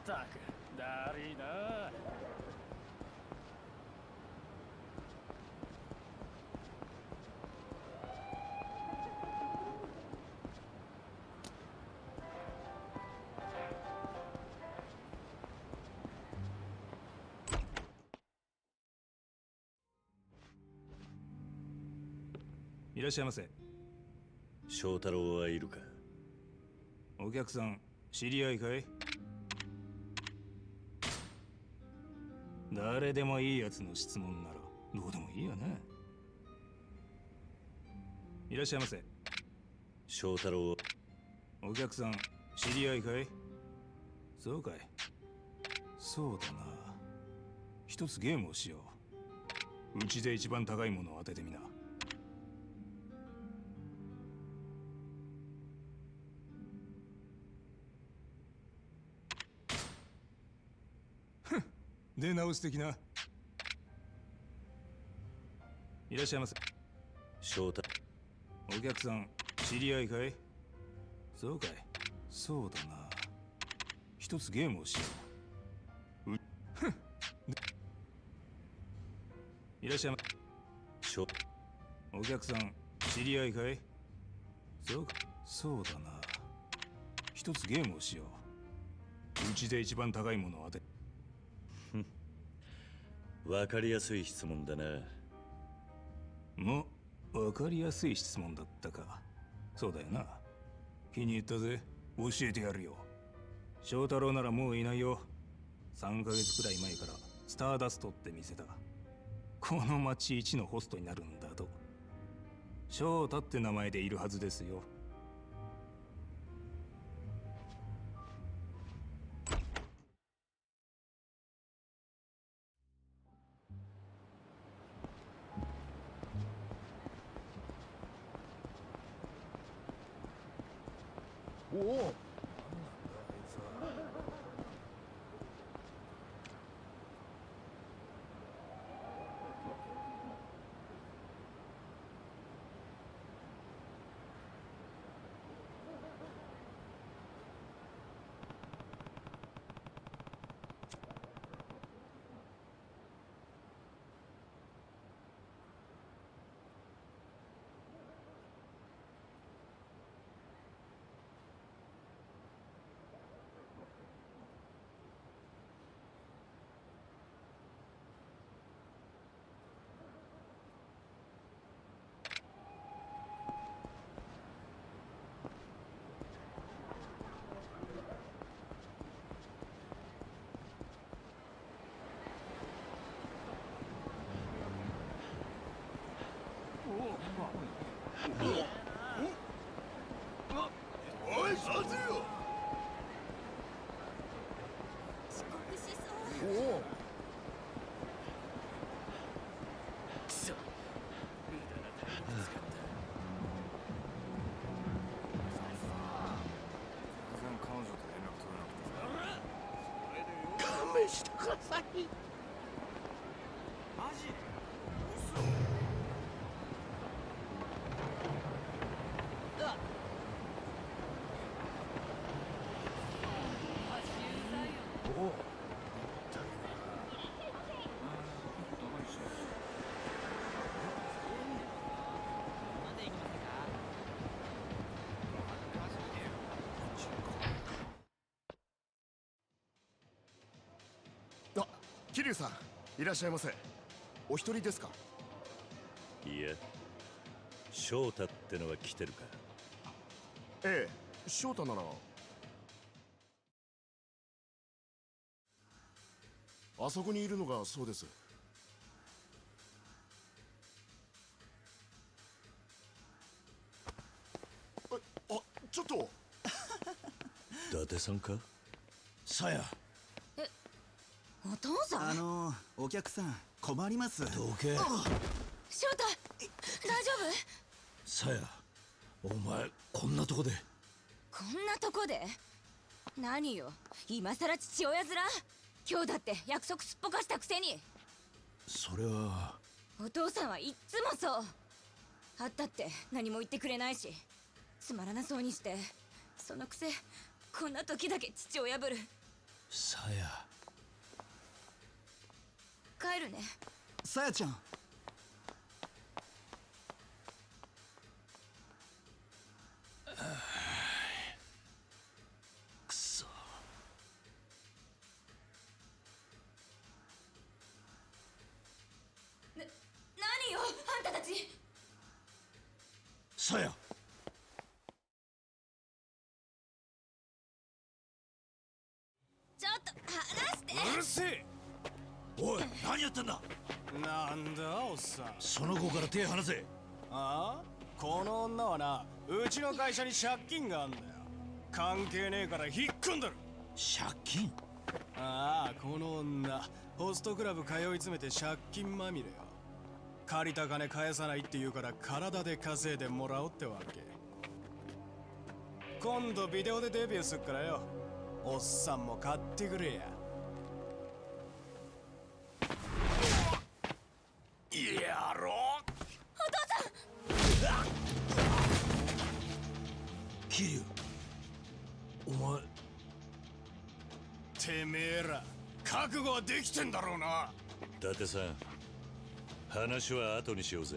ったくだりーな。 いらっしゃいませ。 翔太郎はいるか？ お客さん、知り合いかい？誰でもいいやつの質問ならどうでもいいよね。いらっしゃいませ。 翔太郎。 お客さん、知り合いかい？そうかい。そうだな。一つゲームをしよう。うちで一番高いものを当ててみな。出直す的な。いらっしゃいませ。 翔太。 お客さん、知り合いかい？そうかい。そうだな。一つゲームをしよう。いらっしゃいませ。お客さん、知り合いかい？そうか。そうだな。一つゲームをしよう。うちで一番高いものを当て。 わかりやすい質問だな。 わかりやすい質問だったか。そうだよな。気に入ったぜ。教えてやるよ。翔太郎ならもういないよ。3ヶ月くらい前からスターダストって店だ。この町一のホストになるんだと。翔太って名前でいるはずですよ。 おお。 おい、させよ。 遅刻しそう。 おお。 くそ。無駄な体力使った。 全然彼女と連絡取れなくてさ。 勘弁してください。 マジ？おお。 あ、桐生さん、いらっしゃいませ。お一人ですか？ いや、翔太ってのは来てるか？ ええ、翔太なら。あそこにいるのがそうです。あ、ちょっと。 伊達さんか？ さや。 お父さん。 お客さん困ります。 どけ。 翔太、大丈夫？ さや、お前こんなとこで。 こんなとこで？何よ、今さら父親面？今日だって約束すっぽかしたくせに。 それは。 お父さんはいっつもそう。会ったって何も言ってくれないし、つまらなそうにして、そのくせこんな時だけ父親ぶる。 さや。 帰るね。 さやちゃん。くそ。 何よあんたたち。 さや。 ちょっと離して。 うるせえ。 おい、何やってんだ。 なんだおっさん。 その子から手離せ。 ああ、この女はな、うちの会社に借金があんだよ。関係ねえから引っ込んだる。 借金。 ああ、この女ホストクラブ通い詰めて借金まみれよ。借りた金返さないって言うから体で稼いでもらおうってわけ。今度ビデオでデビューすっからよ、おっさんも買ってくれや。やろう。 桐生、お前。 てめえら覚悟はできてんだろうな。 伊達さん、話は後にしようぜ。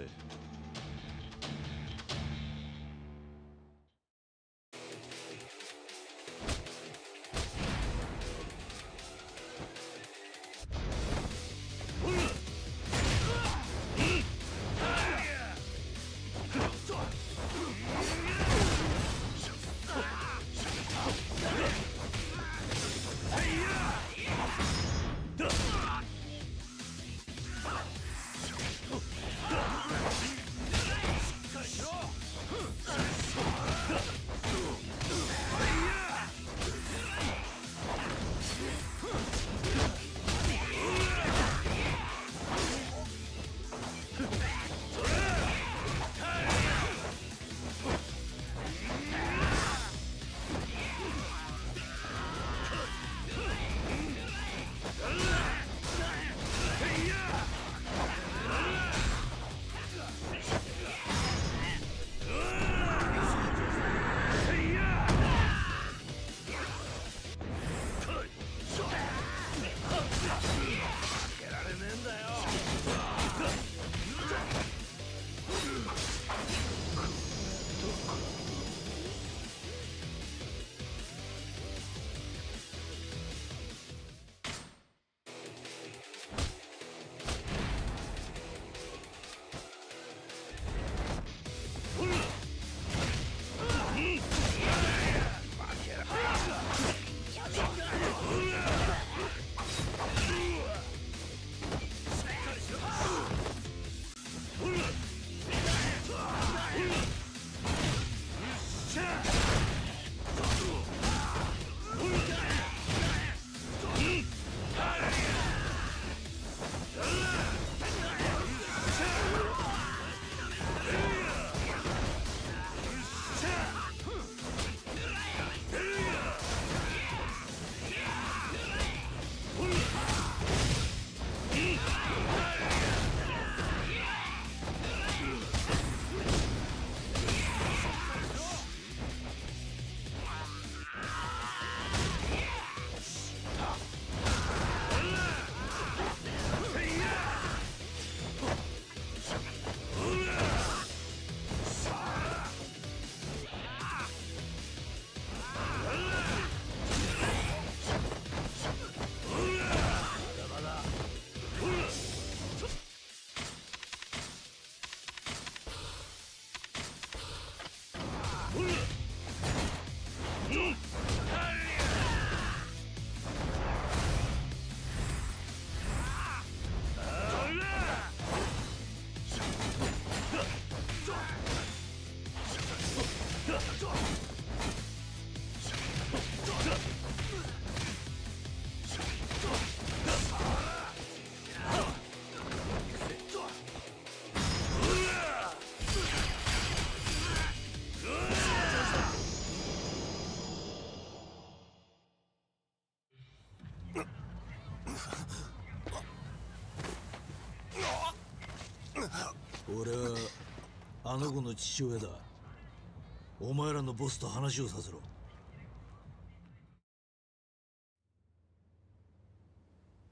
俺はあの子の父親だ。お前らのボスと話をさせろ。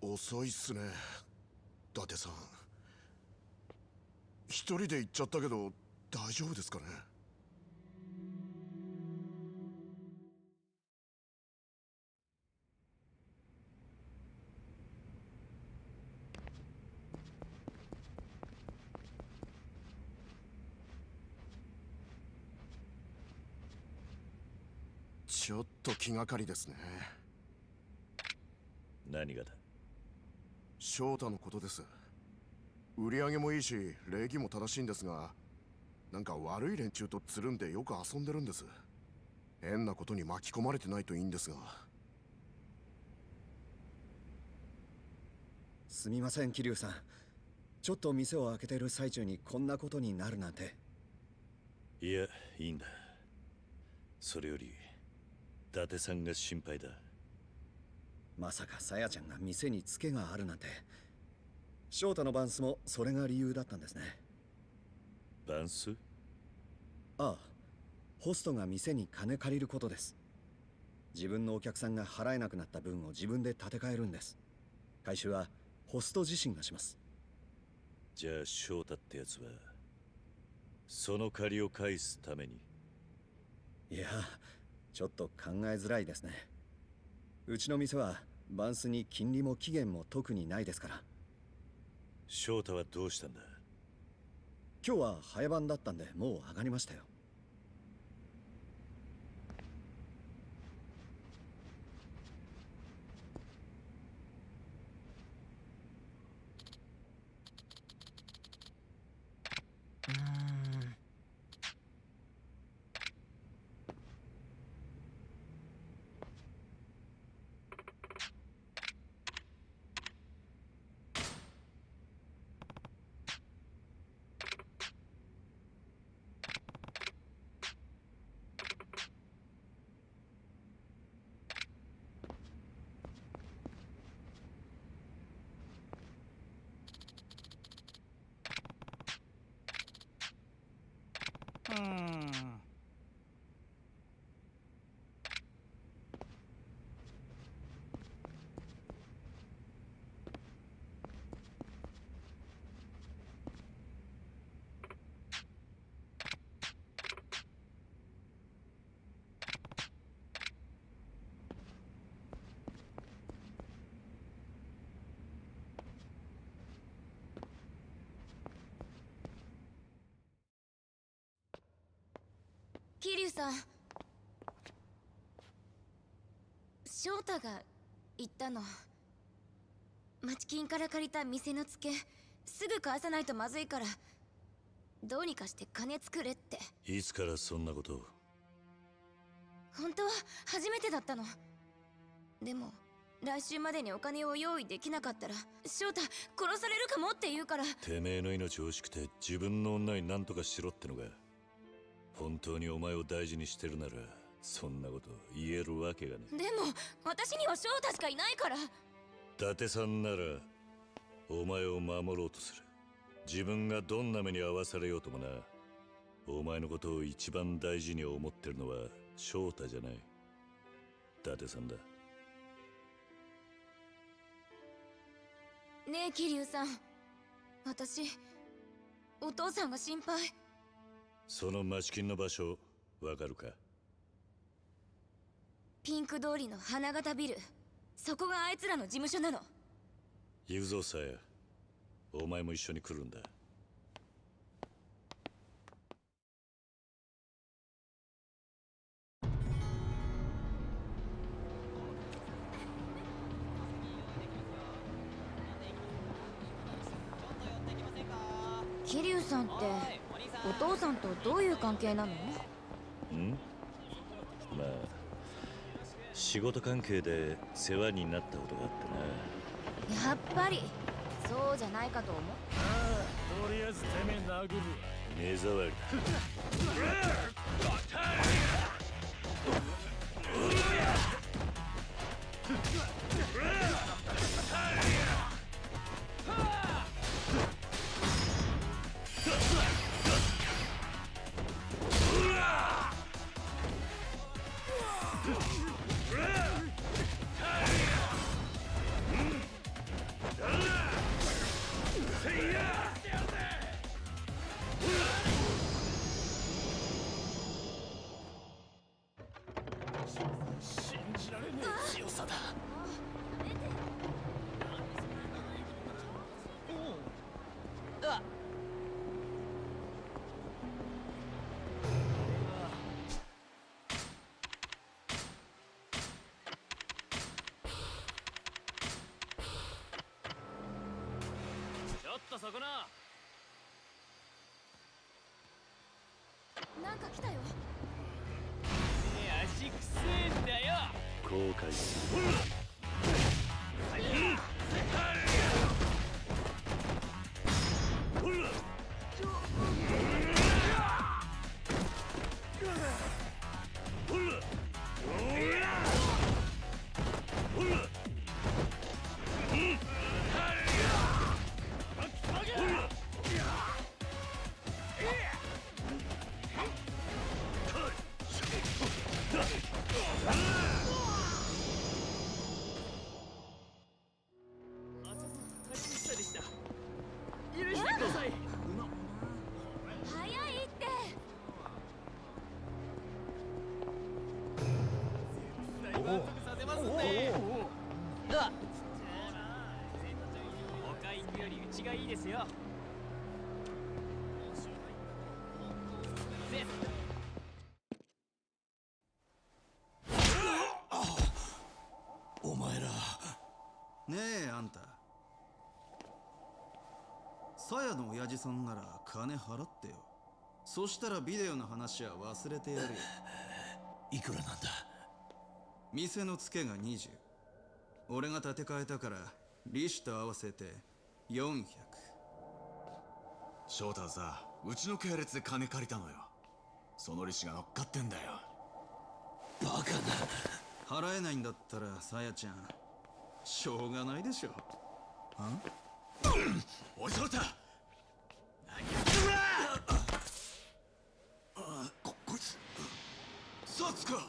遅いっすね、伊達さん。一人で行っちゃったけど大丈夫ですかね。ちょっと気がかりですね。 何がだ？ 翔太のことです。売り上げもいいし礼儀も正しいんですが、なんか悪い連中とつるんでよく遊んでるんです。変なことに巻き込まれてないといいんですが。 すみません、桐生さん。ちょっと店を開けてる最中にこんなことになるなんて。 いや、いいんだ。それより伊達さんが心配だ。 まさかさやちゃんが店にツケがあるなんて。翔太のバンスもそれが理由だったんですね。 バンス？ ああ、ホストが店に金借りることです。自分のお客さんが払えなくなった分を自分で立て替えるんです。回収はホスト自身がします。 じゃあ翔太ってやつはその借りを返すために？ いや、ちょっと考えづらいですね。うちの店はバンスに金利も期限も特にないですから。 翔太はどうしたんだ？ 今日は早番だったんでもう上がりましたよ。 桐生さん、翔太が言ったの。町金から借りた店のツケすぐ返さないとまずいから、どうにかして金作れって。 いつからそんなことを？ 本当は初めてだったの。でも来週までにお金を用意できなかったら翔太殺されるかもって言うから。 てめえの命欲しくて自分の女に何とかしろってのが本当にお前を大事にしてるならそんなこと言えるわけがね。 でも私には翔太しかいないから。 伊達さんならお前を守ろうとする。自分がどんな目に遭わされようともな。お前のことを一番大事に思ってるのは翔太じゃない、伊達さんだ。 ねえ桐生さん、私お父さんが心配。 その町金の場所わかるか？ ピンク通りの花形ビル、そこがあいつらの事務所なの。 行くぞさや、お前も一緒に来るんだ。 桐生さんってお父さんとどういう関係なの？ まあ仕事関係で世話になったことがあってな。 やっぱりそうじゃないかと思う。 とりあえずてめえ殴る。 目障り信じられねえ強さだ。ちょっとそこな。 なんか来たよ。 足くせえんだよ。 後悔する。 早いって。 させますね。他行くよりうちがいいですよ。 お前ら。 ねえあんた、サヤの親父さんなら金払ってよ。そしたらビデオの話は忘れてやるよ。 いくらなんだ？ 店のツケが20。俺が立て替えたから利子と合わせて400。 翔太はさ、うちの系列で金借りたのよ。その利子が乗っかってんだよ。 バカな。 払えないんだったらサヤちゃんしょうがないでしょ。 おい翔太、こいつサツか。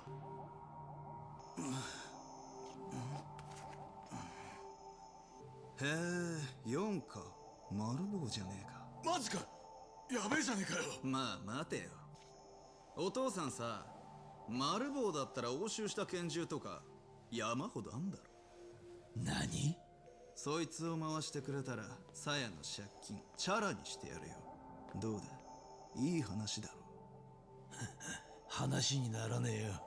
へえ、4か。丸棒じゃねえか。 マジか。やべえじゃねえかよ。 まあ待てよ。お父さんさ、丸棒だったら押収した拳銃とか山ほどあんだろ。 何？ そいつを回してくれたらサヤの借金チャラにしてやるよ。どうだ、いい話だろ。 話にならねえよ。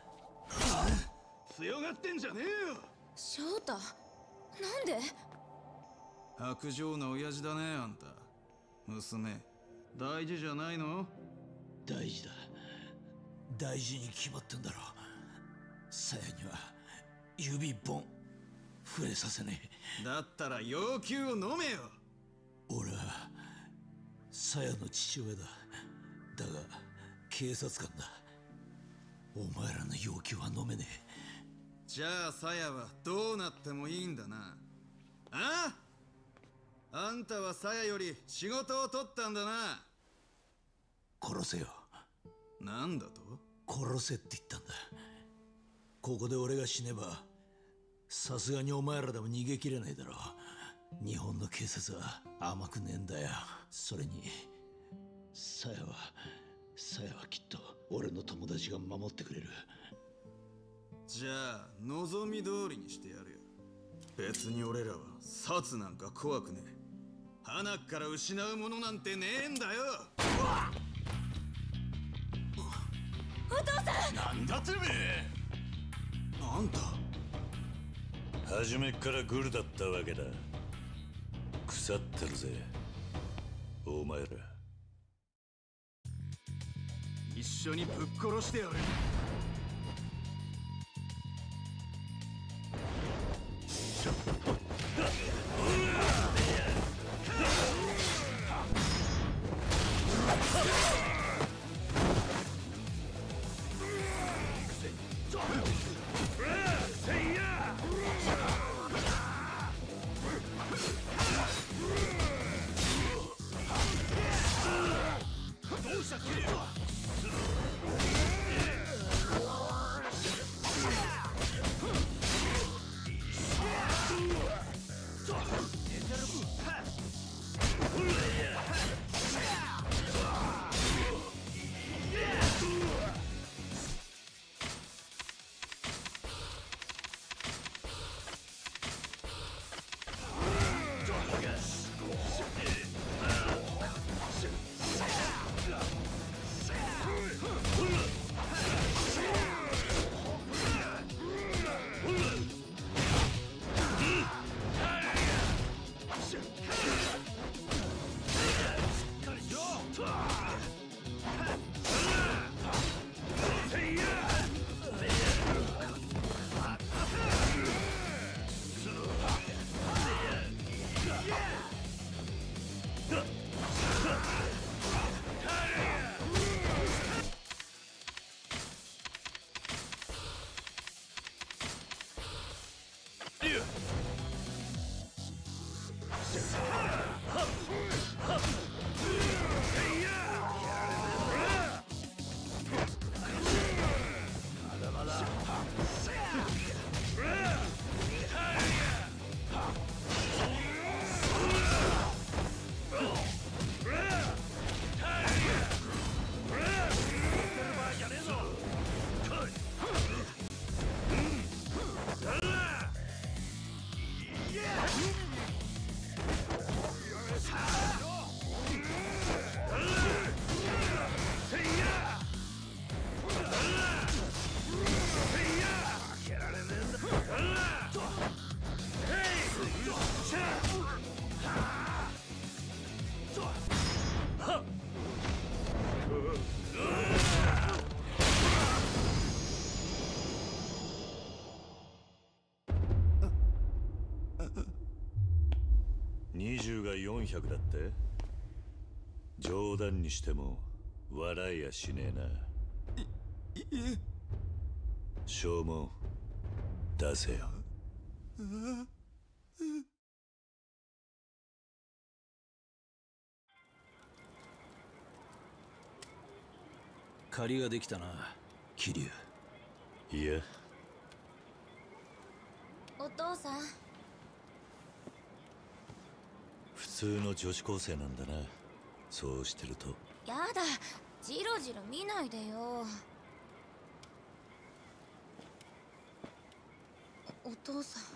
強がってんじゃねえよ。 翔太、なんで？ 白状な親父だねあんた。娘大事じゃないの？ 大事だ。大事に決まってんだろ。サヤには指一本触れさせねえ。だったら要求を飲めよ。 俺はサヤの父親だ。だが警察官だ。お前らの要求は飲めねえ。 じゃあサヤはどうなってもいいんだな。あんたはサヤより仕事を取ったんだな。 殺せよ。 なんだと？ 殺せって言ったんだ。ここで俺が死ねばさすがにお前らでも逃げきれないだろう。日本の警察は甘くねえんだよ。それにサヤはきっと俺の友達が守ってくれる。 じゃあ望み通りにしてやるよ。別に俺らは殺なんか怖くねえ。鼻から失うものなんてねえんだよ。 お父さん！ なんだてめえ。 あんた初めっからグルだったわけだ。腐ってるぜお前ら。 一緒にぶっ殺してやる。 20が400だって。冗談にしても笑いやしねえな。証文出せよ。 借りができたな、桐生。 いや、 お父さん。 普通の女子高生なんだな。そうしてると。 やだ、ジロジロ見ないでよ。お父さん。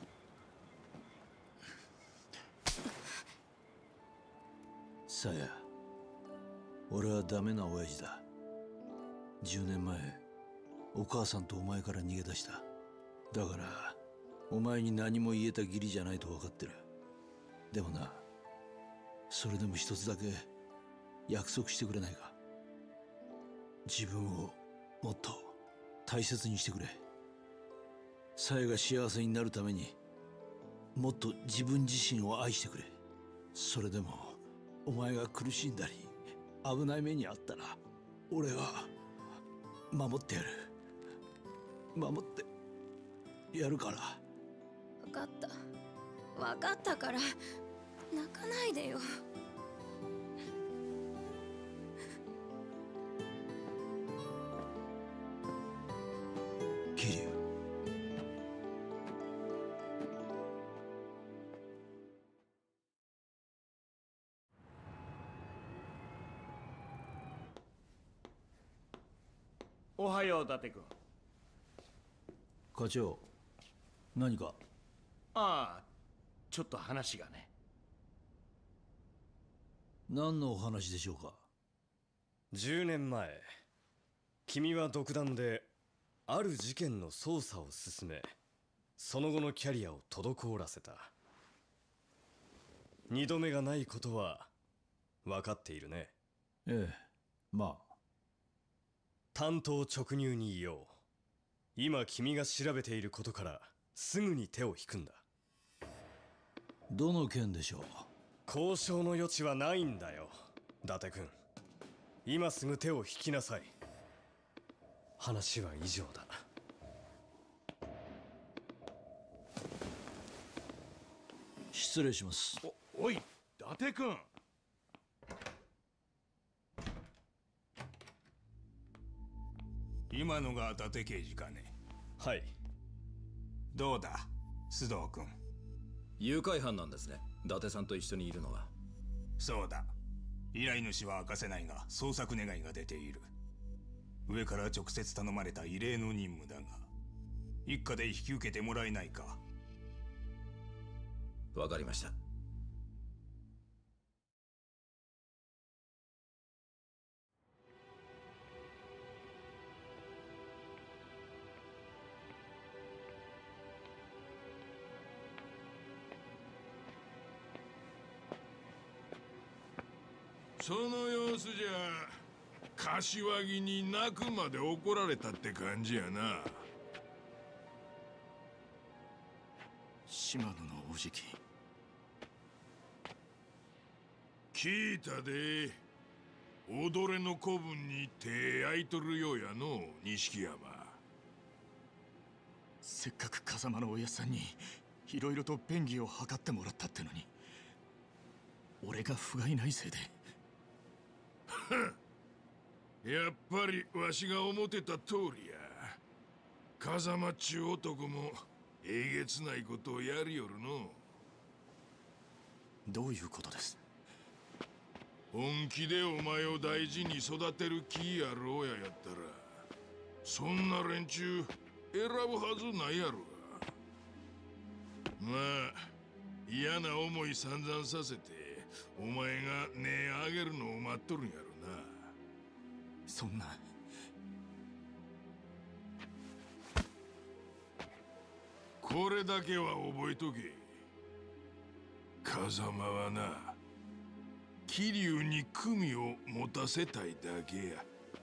さや、俺はダメな親父だ。10年前、お母さんとお前から逃げ出した。だから、お前に何も言えた義理じゃないと分かってる。でもな、それでも一つだけ約束してくれないか。自分をもっと大切にしてくれ。さやが幸せになるためにもっと自分自身を愛してくれ。それでもお前が苦しんだり危ない目にあったら俺は守ってやる。守ってやるから。 分かった、分かったから泣かないでよ。 桐生、 おはよう、伊達君。 課長、何か？ ああ、ちょっと話がね。 何のお話でしょうか ？10年前、君は独断である事件の捜査を進め、その後のキャリアを滞らせた。二度目がないことは分かっているね。 ええ、まあ。 単刀直入に言おう。今君が調べていることからすぐに手を引くんだ。 どの件でしょう？ 交渉の余地はないんだよ、伊達君。今すぐ手を引きなさい。話は以上だ。 失礼します。 おい、伊達君。 今のが伊達刑事かね？ はい。 どうだ須藤君。 誘拐犯なんですね、伊達さんと一緒にいるのは。 そうだ。依頼主は明かせないが捜索願いが出ている。上から直接頼まれた異例の任務だが、一家で引き受けてもらえないか？ わかりました。 その様子じゃ柏木に泣くまで怒られたって感じやな。 島野のおじき聞いたで。踊れの子分に手空いとるようやの錦山。 せっかく風間のおやさんにいろいろと便宜を図ってもらったってのに、俺が不甲斐ないせいで。 やっぱりわしが思ってた通りや。風間っちゅう男もえげつないことをやりよるの。 どういうことです？ 本気でお前を大事に育てる気やろうややったら、そんな連中選ぶはずないやろが。まあ嫌な思い散々させてお前が値上げるのを待っとるんやろな。 そんな。 これだけは覚えとけ。風間はな、桐生に組を持たせたいだけや。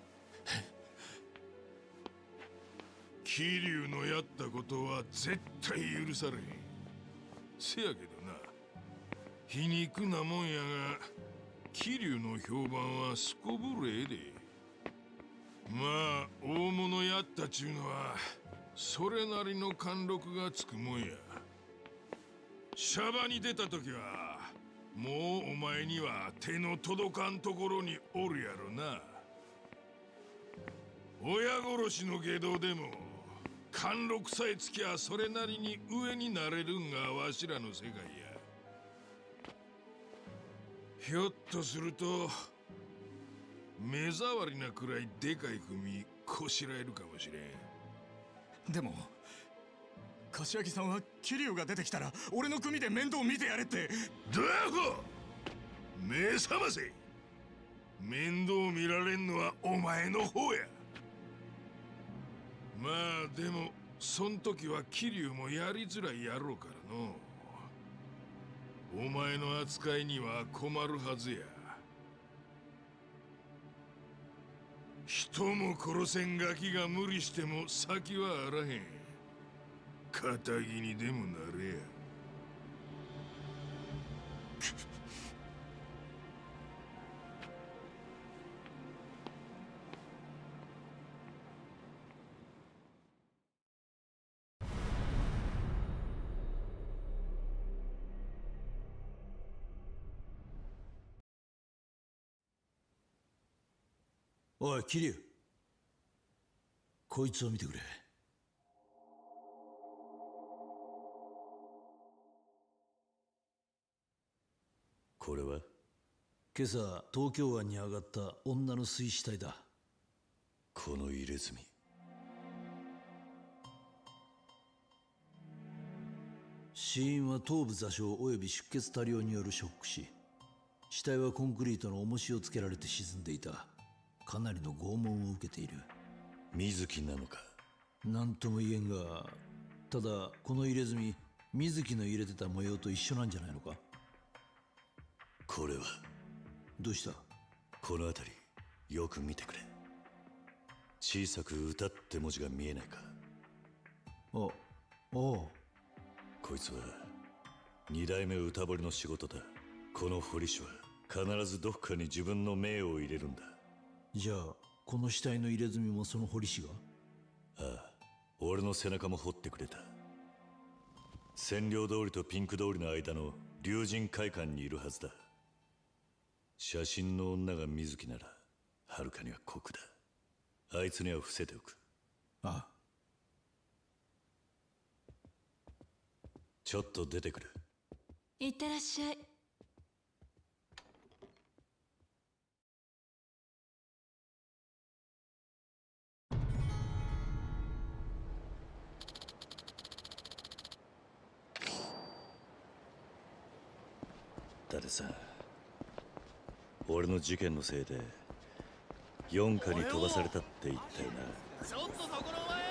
桐生のやったことは絶対許されへん。せやけどな、 皮肉なもんやが、桐生の評判はすこぶるええで。まあ大物やったちゅうのはそれなりの貫禄がつくもんや。シャバに出た時はもうお前には手の届かんところにおるやろな。親殺しの外道でも貫禄さえつきゃそれなりに上になれるんがわしらの世界や。ひょっとすると目障りなくらいでかい組こしらえるかもしれん。 でも柏木さんは桐生が出てきたら俺の組で面倒見てやれって。 ドアホ、目覚ませ。面倒見られんのはお前の方や。まあでもそん時は桐生もやりづらいやろうからの。お前の扱いには困るはずや。人も殺せんガキが無理しても先はあらへん。仇にでもなれや。 おい桐生、こいつを見てくれ。 これは今朝東京湾に上がった女の水死体だ。 この入れ墨。 死因は頭部挫傷及び出血多量によるショック死。死体はコンクリートの重しをつけられて沈んでいた。かなりの拷問を受けている。 水木なのか。 何とも言えんが、ただこの入れ墨、水木の入れてた模様と一緒なんじゃないのか。 これはどうした。 この辺りよく見てくれ。小さく歌って文字が見えないか。 おおう。 こいつは二代目歌彫りの仕事だ。この彫り師は必ずどっかに自分の命を入れるんだ。 じゃあこの死体の入れ墨もその彫り師が。 ああ、俺の背中も彫ってくれた。占領通りとピンク通りの間の龍神会館にいるはずだ。写真の女が水木ならはるかには酷だ。あいつには伏せておく。 ああ。 ちょっと出てくる。 いってらっしゃい。 伊達さん、俺の事件のせいで四課に飛ばされたって言ったよな。 ちょっとそこのお前。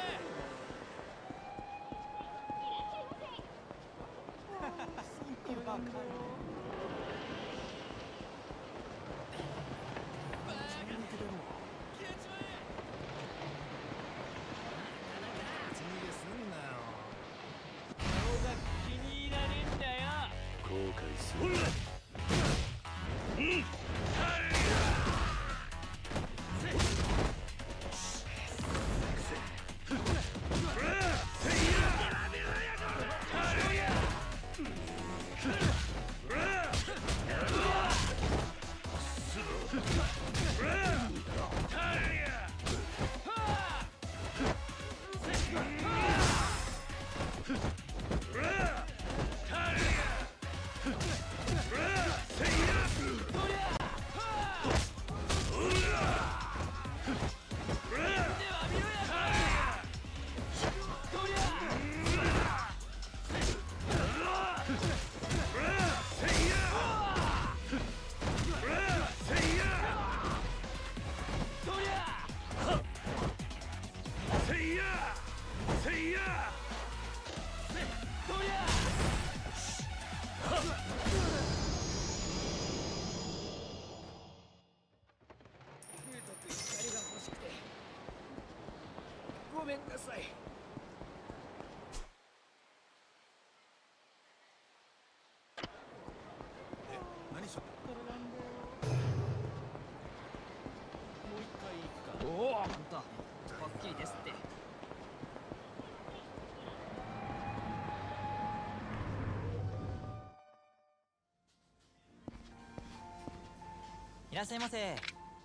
いらっしゃいませ。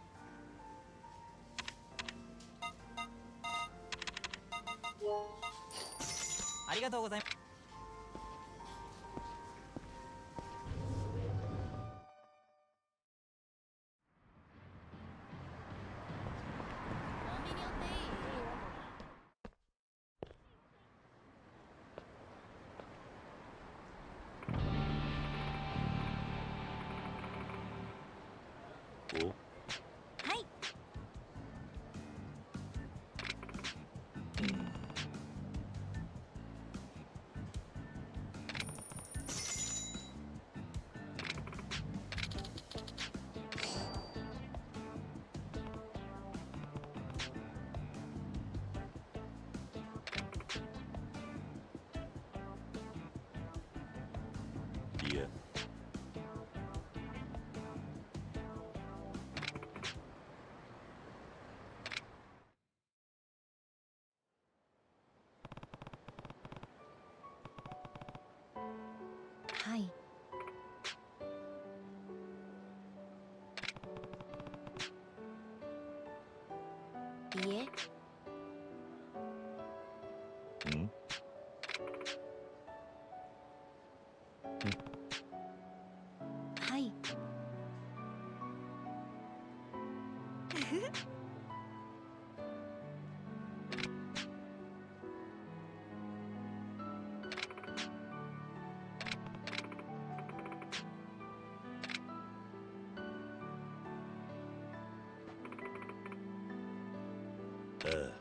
ありがとうございます。 はい。 いや。 はい。いえ。 ん？ はい。 ああ。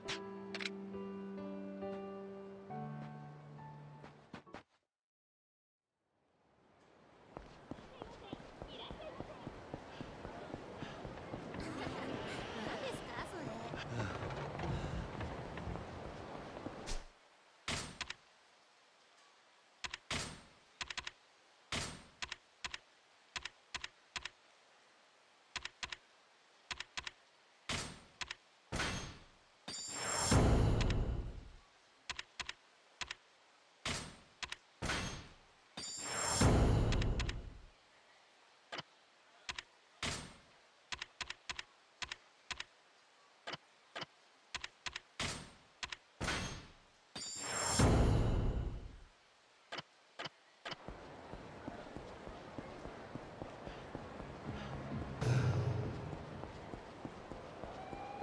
何ですかそれ。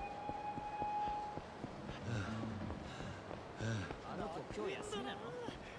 あの子今日休みなの？